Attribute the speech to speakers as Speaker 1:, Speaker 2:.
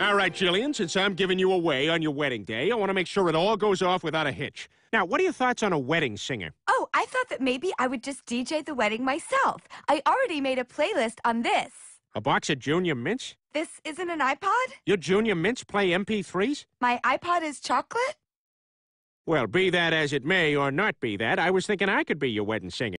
Speaker 1: All right, Jillian, since I'm giving you away on your wedding day, I want to make sure it all goes off without a hitch. Now, what are your thoughts on a wedding singer?
Speaker 2: Oh, I thought that maybe I would just DJ the wedding myself. I already made a playlist on this.
Speaker 1: A box of Junior Mints?
Speaker 2: This isn't an iPod?
Speaker 1: Your Junior Mints play MP3s?
Speaker 2: My iPod is chocolate?
Speaker 1: Well, be that as it may or not be that, I was thinking I could be your wedding singer.